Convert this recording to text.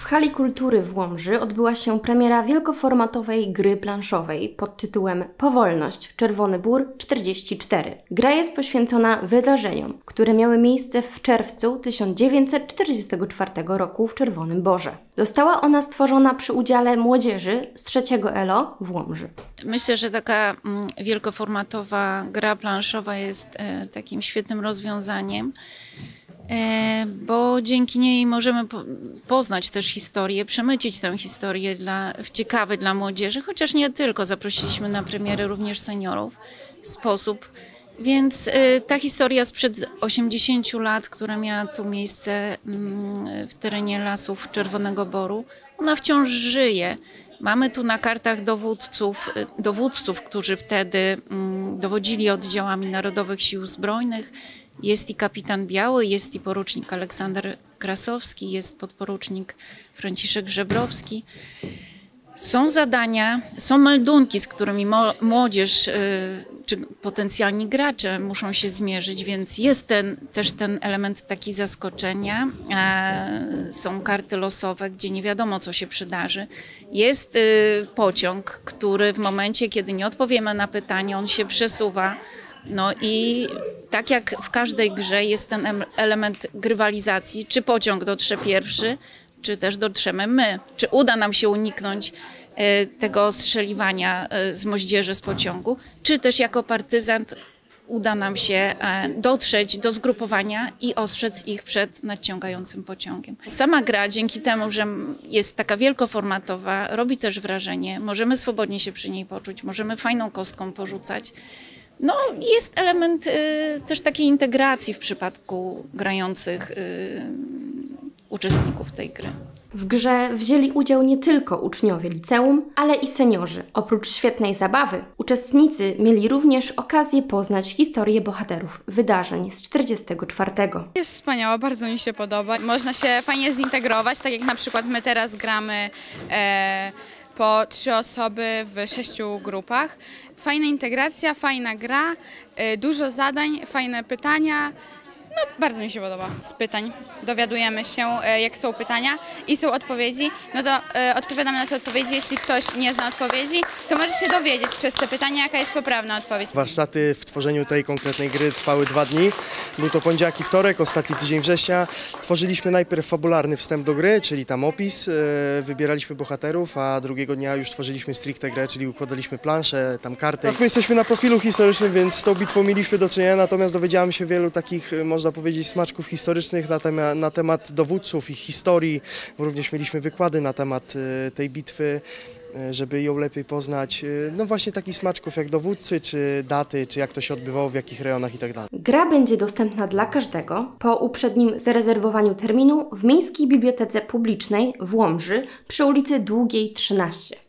W Hali Kultury w Łomży odbyła się premiera wielkoformatowej gry planszowej pod tytułem Powolność – Czerwony Bór 44. Gra jest poświęcona wydarzeniom, które miały miejsce w czerwcu 1944 roku w Czerwonym Borze. Została ona stworzona przy udziale młodzieży z 3 ELO w Łomży. Myślę, że taka wielkoformatowa gra planszowa jest takim świetnym rozwiązaniem, bo dzięki niej możemy poznać też historię, przemycić tę historię w ciekawy dla młodzieży, chociaż nie tylko. Zaprosiliśmy na premierę również seniorów w sposób. Więc ta historia sprzed 80 lat, która miała tu miejsce w terenie lasów Czerwonego Boru, ona wciąż żyje. Mamy tu na kartach dowódców, którzy wtedy dowodzili oddziałami Narodowych Sił Zbrojnych. Jest i kapitan Biały, jest i porucznik Aleksander Krasowski, jest podporucznik Franciszek Żebrowski. Są zadania, są meldunki, z którymi młodzież czy potencjalni gracze muszą się zmierzyć, więc jest też ten element taki zaskoczenia. Są karty losowe, gdzie nie wiadomo, co się przydarzy. Jest pociąg, który w momencie, kiedy nie odpowiemy na pytanie, on się przesuwa. No i tak jak w każdej grze jest ten element grywalizacji, czy pociąg dotrze pierwszy, czy też dotrzemy my. Czy uda nam się uniknąć tego ostrzeliwania z moździerzy z pociągu, czy też jako partyzant uda nam się dotrzeć do zgrupowania i ostrzec ich przed nadciągającym pociągiem. Sama gra dzięki temu, że jest taka wielkoformatowa, robi też wrażenie, możemy swobodnie się przy niej poczuć, możemy fajną kostką porzucać. No, jest element też takiej integracji w przypadku grających uczestników tej gry. W grze wzięli udział nie tylko uczniowie liceum, ale i seniorzy. Oprócz świetnej zabawy, uczestnicy mieli również okazję poznać historię bohaterów wydarzeń z 44. Jest wspaniała, bardzo mi się podoba. Można się fajnie zintegrować, tak jak na przykład my teraz gramy po 3 osoby w 6 grupach. Fajna integracja, fajna gra, dużo zadań, fajne pytania. No, bardzo mi się podoba. Z pytań dowiadujemy się, jak są pytania i są odpowiedzi, no to odpowiadamy na te odpowiedzi. Jeśli ktoś nie zna odpowiedzi, to może się dowiedzieć przez te pytania, jaka jest poprawna odpowiedź. Warsztaty w tworzeniu tej konkretnej gry trwały 2 dni. Był to poniedziałek i wtorek, ostatni tydzień września. Tworzyliśmy najpierw fabularny wstęp do gry, czyli tam opis, wybieraliśmy bohaterów, a drugiego dnia już tworzyliśmy stricte grę, czyli układaliśmy planszę, tam karty. Tak, my jesteśmy na profilu historycznym, więc z tą bitwą mieliśmy do czynienia, natomiast dowiedziałem się wielu takich, można powiedzieć, smaczków historycznych na temat dowódców, ich historii. Również mieliśmy wykłady na temat tej bitwy, żeby ją lepiej poznać. No właśnie takich smaczków jak dowódcy, czy daty, czy jak to się odbywało, w jakich rejonach itd. Gra będzie dostępna dla każdego po uprzednim zarezerwowaniu terminu w Miejskiej Bibliotece Publicznej w Łomży przy ulicy Długiej 13.